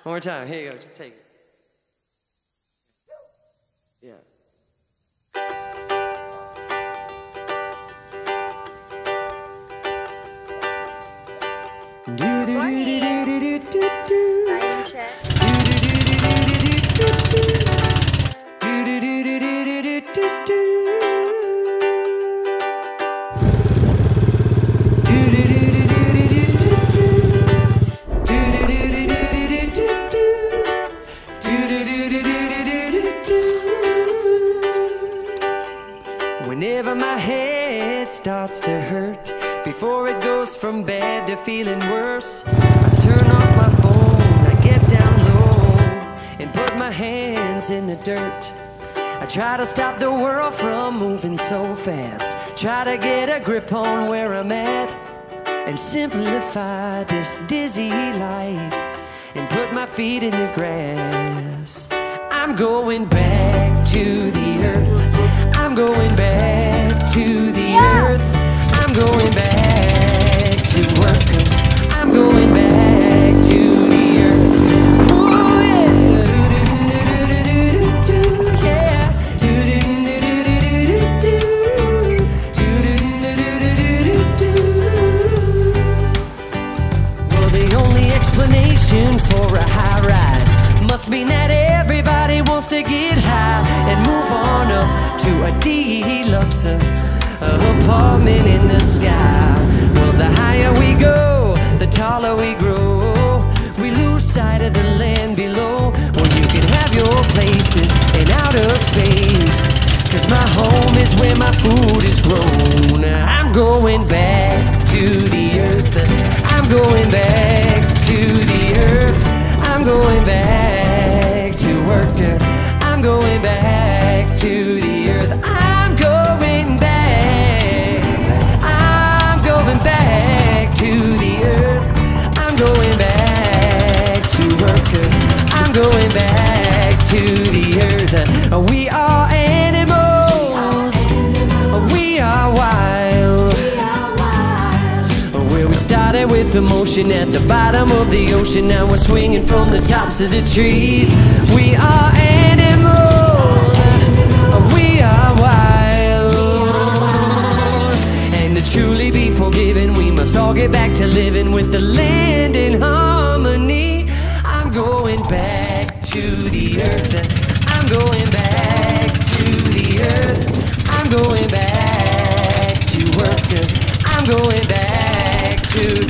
One more time. Here you go. Just take it. Yeah. Whenever my head starts to hurt, before it goes from bad to feeling worse, I turn off my phone, I get down low and put my hands in the dirt. I try to stop the world from moving so fast, try to get a grip on where I'm at, and simplify this dizzy life, and put my feet in the grass. I'm going back to the earth, I'm going back to the earth, I'm going back to work, I'm going back to the earth. Ooh, yeah. Well, the only explanation for a high rise must mean that everybody wants to get high and move on up to a deluxe apartment in the sky. Well, the higher we go, the taller we grow, we lose sight of the land below. Well, you can have your places in outer space, 'cause my home is where my food is grown. I'm going back to the earth, I'm going back to the earth, I'm going back to work, I'm going back to the earth, I'm going back, I'm going back to the earth, I'm going back to work, I'm going back to the earth. We are animals, we are wild, where we started with emotion at the bottom of the ocean, now we're swinging from the tops of the trees. We are animals, we are wild, and to truly be forgiven, we must all get back to living with the land in harmony. I'm going back to the earth, I'm going back to the earth, I'm going back to work, I'm going back to